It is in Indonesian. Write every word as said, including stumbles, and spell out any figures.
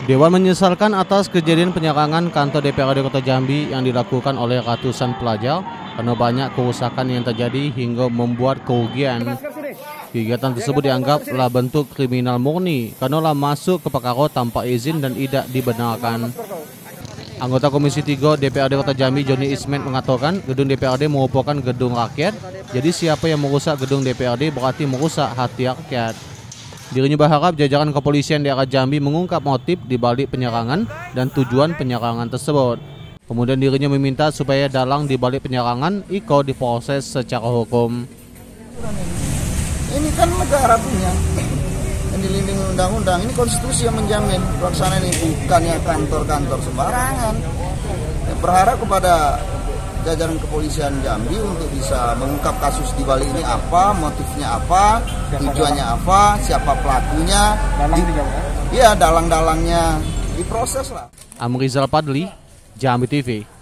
Dewan menyesalkan atas kejadian penyerangan kantor D P R D Kota Jambi yang dilakukan oleh ratusan pelajar karena banyak kerusakan yang terjadi hingga membuat kerugian. Kegiatan tersebut dianggaplah bentuk kriminal murni karena telah masuk ke perkara tanpa izin dan tidak dibenarkan. Anggota Komisi tiga D P R D Kota Jambi Joni Ismet mengatakan gedung D P R D merupakan gedung rakyat, jadi siapa yang merusak gedung D P R D berarti merusak hati rakyat. Dirinya berharap jajaran kepolisian daerah Jambi mengungkap motif di balik penyerangan dan tujuan penyerangan tersebut. Kemudian dirinya meminta supaya dalang di balik penyerangan ikut diproses secara hukum. Ini kan negara punya, yang dilindungi undang-undang, ini konstitusi yang menjamin pelaksanaan ini, bukannya kantor-kantor sembarangan. Ya, berharap kepada jajaran kepolisian Jambi untuk bisa mengungkap kasus di balik ini apa, motifnya apa, tujuannya apa, siapa pelakunya, iya dalang-dalangnya diproses lah. Amrizal Padli, Jambi T V.